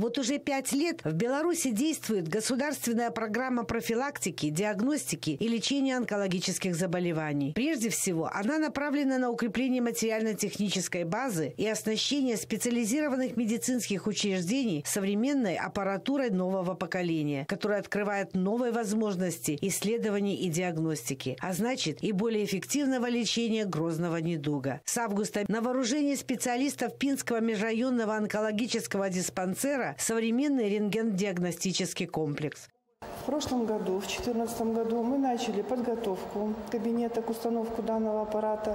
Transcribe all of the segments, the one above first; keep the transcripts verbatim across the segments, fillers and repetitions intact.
Вот уже пять лет в Беларуси действует государственная программа профилактики, диагностики и лечения онкологических заболеваний. Прежде всего, она направлена на укрепление материально-технической базы и оснащение специализированных медицинских учреждений современной аппаратурой нового поколения, которая открывает новые возможности исследований и диагностики, а значит и более эффективного лечения грозного недуга. С августа на вооружении специалистов Пинского межрайонного онкологического диспансера современный рентген-диагностический комплекс. В прошлом году, в две тысячи четырнадцатом году, мы начали подготовку кабинета к установке данного аппарата.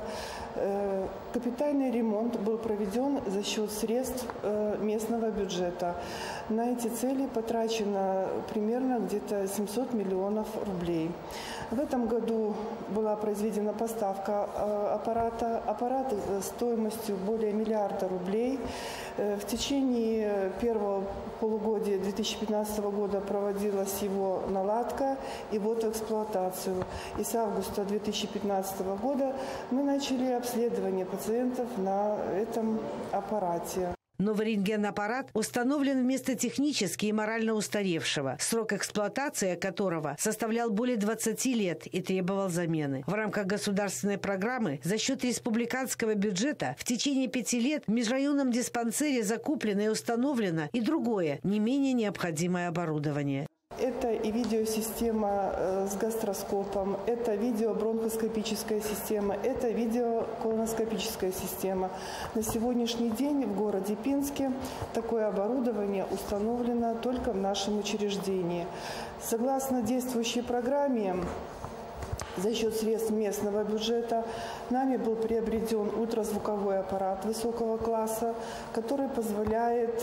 Капитальный ремонт был проведен за счет средств местного бюджета. На эти цели потрачено примерно где-то семьсот миллионов рублей. В этом году была произведена поставка аппарата. Аппарат стоимостью более миллиарда рублей. В течение первого полугодия две тысячи пятнадцатого года проводилась его наладка и ввод в эксплуатацию. И с августа две тысячи пятнадцатого года мы начали обследование пациентов на этом аппарате. Новый рентген-аппарат установлен вместо технически и морально устаревшего, срок эксплуатации которого составлял более двадцати лет и требовал замены. В рамках государственной программы за счет республиканского бюджета в течение пяти лет в межрайонном диспансере закуплено и установлено и другое, не менее необходимое оборудование. Это и видеосистема с гастроскопом, это видеобронхоскопическая система, это видеоколоноскопическая система. На сегодняшний день в городе Пинске такое оборудование установлено только в нашем учреждении. Согласно действующей программе, за счет средств местного бюджета нами был приобретен ультразвуковой аппарат высокого класса, который позволяет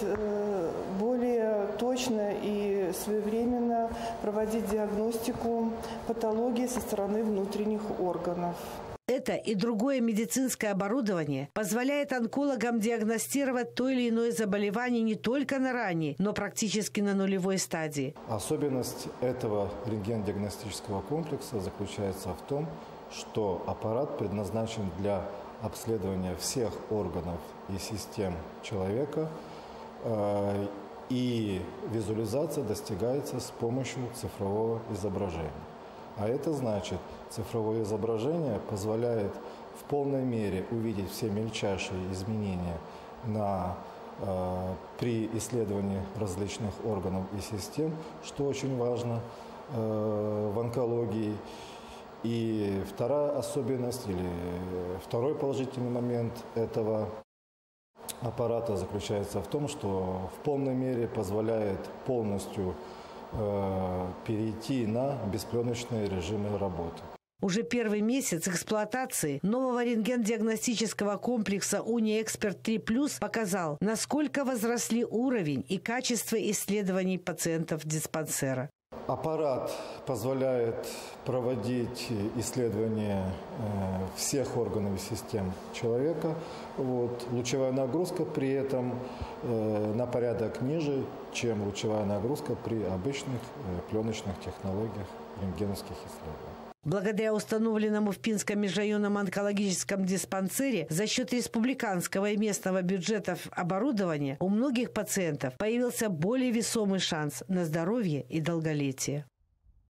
более точно и своевременно проводить диагностику патологии со стороны внутренних органов. Это и другое медицинское оборудование позволяет онкологам диагностировать то или иное заболевание не только на ранней, но практически на нулевой стадии. Особенность этого рентген-диагностического комплекса заключается в том, что аппарат предназначен для обследования всех органов и систем человека, и визуализация достигается с помощью цифрового изображения. А это значит, цифровое изображение позволяет в полной мере увидеть все мельчайшие изменения на, э, при исследовании различных органов и систем, что очень важно э, в онкологии. И вторая особенность или второй положительный момент этого аппарата заключается в том, что в полной мере позволяет полностью перейти на беспленочные режимы работы. Уже первый месяц эксплуатации нового рентген-диагностического комплекса «Униэксперт три плюс» показал, насколько возросли уровень и качество исследований пациентов диспансера. Аппарат позволяет проводить исследования всех органов и систем человека. Вот. Лучевая нагрузка при этом на порядок ниже, чем лучевая нагрузка при обычных пленочных технологиях рентгеновских исследований. Благодаря установленному в Пинском межрайонном онкологическом диспансере за счет республиканского и местного бюджетов оборудования у многих пациентов появился более весомый шанс на здоровье и долголетие.